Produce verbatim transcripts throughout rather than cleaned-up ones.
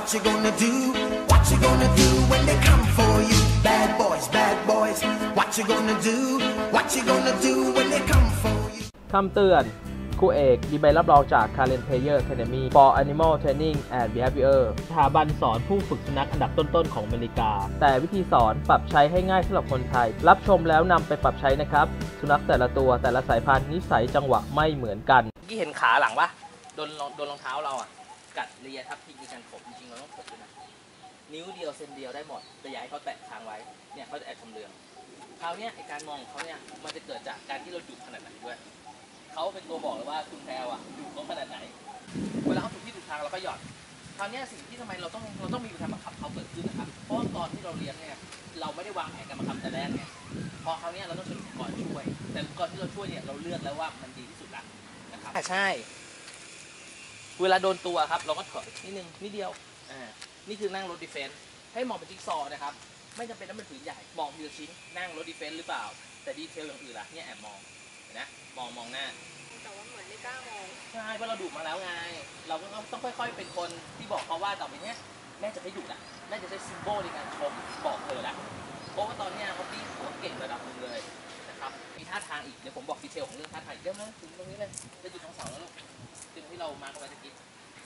you gonna do What you gonna do when they come for you Bad boys bad boys What you gonna do What you gonna do when they come for you คำเตือนครูเอกมีใบรับรองจาก Karen Player Academy for Animal Training and Behavior สถาบันสอนผู้ฝึกสุนัขอันดับต้นๆของอเมริกาแต่วิธีสอนปรับใช้ให้ง่ายสำหรับคนไทยรับชมแล้วนำไปปรับใช้นะครับสุนัขแต่ละตัวแต่ละสายพันธุ์นิสัยจังหวะไม่เหมือนกันที่เห็นขาหลังปะโดนโดนรองเท้าเราอ่ะกัดเลียทับทิ่มีการขบจริงๆเราต้องขบด้วยนะนิ้วเดียวเซนเดียวได้หมดแต่อย่าให้เขาแตะค้างไว้เนี่ยเขาจะแอบชำเลืองคราวนี้ไอการมองเขาเนี่ยมันจะเกิดจากการที่เราดุขนาดไหนด้วยเขาเป็นตัวบอกเลยว่าคุณแพรวอ่ะดุเขาขนาดไหนเวลาเขาถูกที่ถูกทางเราก็หยอดคราวนี้สิ่งที่ทำไมเราต้องเราต้องมีการบังคับเขาเกิดขึ้นนะครับเพราะตอนที่เราเลี้ยงเนี่ยเราไม่ได้วางแผนการบังคับแต่แรกไงพอคราวนี้เราต้องใช้อุปกรณ์ช่วยแต่อุปกรณ์ที่เราช่วยเนี่ยเราเลือกแล้วว่ามันดีที่สุดละนะครับใช่เวลาโดนตัวครับเราก็ถอยนิดนึงนิดเดียวอ่านี่คือนั่งรถดิเฟนส์ให้มองเป็นจิ๊กซอว์นะครับไม่จำเป็นต้องเป็นผืนใหญ่มองทีละชิ้นนั่งรถดิเฟนส์หรือเปล่าแต่ดีเทลอย่างอื่นล่ะเนี่ยแอบมองเห็นนะมองมองหน้าแต่ว่าเหมือนไม่กล้ามองใช่เพราะเราดุมาแล้วไงเราก็ต้องค่อยๆเป็นคนที่บอกเขาว่าต่อไปนี้แม่จะไม่ดุละแม่จะใช้ซิมโบลในการชมบอกเธอละเพราะว่าตอนนี้เขาตีหัวเก่งระดับหนึ่งเลยนะครับมีท่าทางอีกเดี๋ยวผมบอกดีเทลของเรื่องท่าทางเดี๋ยวนะถึงตรงนี้เลยจะจุดทั้งสองแล้วลูกจุดที่เรามาร์กไว้ตะกี้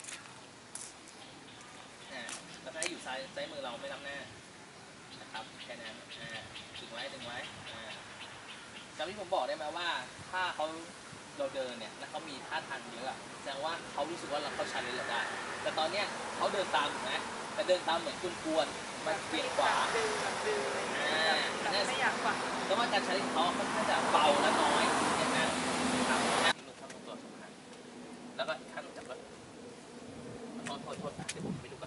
แล้วให้อยู่ซ้ายซ้ายมือเราไม่ล้ำหน้านะครับแค่นั้นดึงไว้ดึงไว้จำที่ผมบอกได้ไหมว่าถ้าเขาเราเดินเนี่ยแล้วเขามีท่าทางเยอะแสดงว่าเขารู้สึกว่าเราเขาชันเลยเราได้แต่ตอนเนี้ยเขาเดินตามถูกไหมแต่เดินตามเหมือนกวนๆมันเบี่ยงขวาดึงแบบดึงอะไรไม่อยากฝังแต่ว่าการใช้ของเขาค่อนข้างจะเบาและน้อยอย่างนั้นนะครับลูกทำตัวสำคัญแล้วก็ขั้นจับแล้วโทษโทษโทษเดี๋ยวผมไปดูก่อน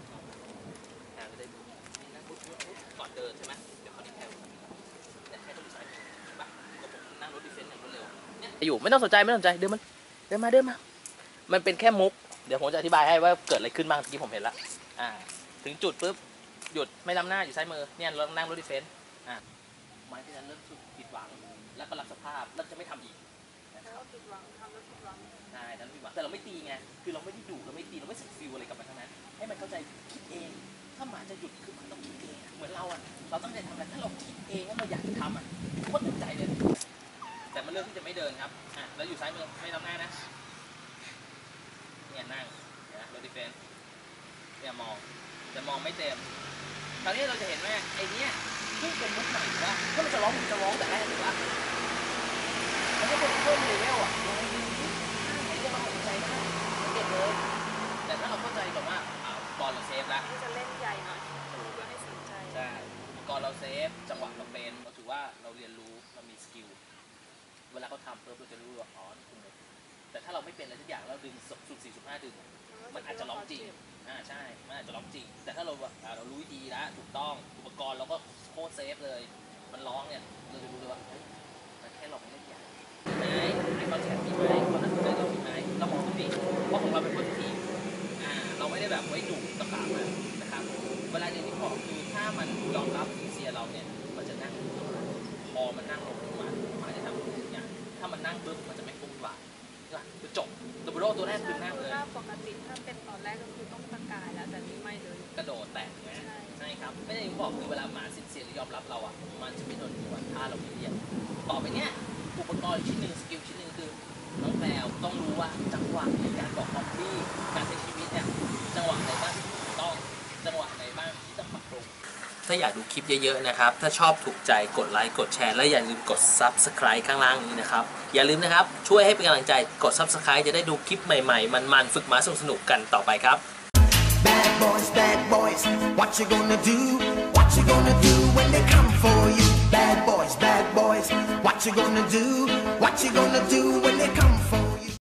ก่อนเดินใช่ไหมเดี๋ยวเขาดีแทลแต่แค่ต้องใส่แบบก็ผมนั่งรถดิเฟนซ์อย่างรวดเร็วเนี่ยอยู่ไม่ต้องสนใจไม่ต้องสนใจเดินมันเดินมาเดินมามันเป็นแค่มุกเดี๋ยวผมจะอธิบายให้ว่าเกิดอะไรขึ้นบ้างที่ผมเห็นละอ่าถึงจุดปุ๊บหยุดไม่ล้ำหน้าอยู่ซ้ายมือเนี่ยเรานั่งรถดิเฟนซ์อ่าไม้ที่นั้นเริ่มผิดหวังแล้วก็รับสภาพแล้วจะไม่ทำอีกแล้วผิดหวังทำแล้วผิดหวังใช่ทำผิดหวังแต่เราไม่ตีไงคือเราไม่ได้ดุเราไม่ตีเราไม่ใส่ฟิลอะไรกับมันทั้งนั้นให้มันเข้าใจคิดเองถ้าหมาจะหยุดคือมันต้องคิดเองเหมือนเราอ่ะเราตั้งใจทำอะไรถ้าเราคิดเองว่าเราอยากจะทำอ่ะโคตรตั้งใจเลยแต่มันเลือกที่จะไม่เดินครับอ่ะแล้วอยู่ซ้ายมือไม่ทำหน้านะเนี่ยนั่งเนี่ยรถดิเฟนซ์เนี่ยมองจะมองไม่เต็มคราวนี้เราจะเห็นว่าไอ้นี้เพิ่งเป็นมุกใหม่หรือว่าถ้ามันจะร้องมันจะร้องแต่แรกหรือว่ามันจะเป็นเพิ่มเลเวลอ่ะลองดูไอ้ที่เราสนใจนะเด็ดเลยแต่ถ้าเราเข้าใจแบบว่าบอลเราเซฟแล้วจะเล่นใหญ่หน่อยเพื่อให้สนใจใช่ก่อนเราเซฟจังหวะเราเป็นเราถือว่าเราเรียนรู้เรามีสกิลเวลาเขาทำเพิ่มเราจะรู้ว่าอ๋อคุณแต่ถ้าเราไม่เป็นอะไรทุกอย่างเราดึงสุดสี่สุดห้าดึงมันอาจจะร้องจริงอ่าใช่มันอาจจะร้องจริงแต่ถ้าเราเรารู้วิธีแล้วถูกต้องอุปกรณ์เราก็โคตรเซฟเลยมันร้องเนี่ยเราจะรู้เลยว่ามันแค่เราไม่ได้ใหญ่ไหมไอ้คอนแทคมีไหมความน่าสนใจเรามีไหมเรามองตรงนี้เพราะของเราเป็นคนที่เราไม่ได้แบบไว้ดุตะขาบนะครับเวลาเรียนที่บอกคือถ้ามันยอมรับเสียเราเนี่ยมันจะนั่งพอมันนั่งลงมามันจะทำทุกอย่างถ้ามันนั่งปุ๊บมันจะไม่ฟุ้งว่ะคือจบดับเบิลโรตัวแรกคือนั่งเลยปกติถ้าเป็นตอนแรกก็คือต้องตะกายแล้วแต่นี่ไม่เลยกระโดดแตกนะใช่ครับไม่ได้ยังบอกคือเวลาหมาเสียหรือยอมรับเราอ่ะมันจะไม่โดนหัวถ้าเราไม่เรียนต่อไปเนี้ยอุปกรณ์ชิ้นหนึ่งสกิลชิ้นหนึ่งคือน้องแพรวต้องรู้ว่าจังหวะในการบอกความที่การใช้ชีวิตเนี่ยจังหวะไหนบ้างที่ถูกต้องจังหวะไหนบ้างที่ต้องปรับปรุงถ้าอยากดูคลิปเยอะๆนะครับถ้าชอบถูกใจกดไลค์กดแชร์และอย่าลืมกด ซับสไครบ์ ข้างล่างนี้นะครับอย่าลืมนะครับช่วยให้เป็นกำลังใจกด ซับสไครบ์ จะได้ดูคลิปใหม่ๆมันๆฝึกม้าสนุกๆกันต่อไปครับ Bad boys bad boys What you gonna do What you gonna do when they come for you Bad boys bad boys What you gonna do What you gonna do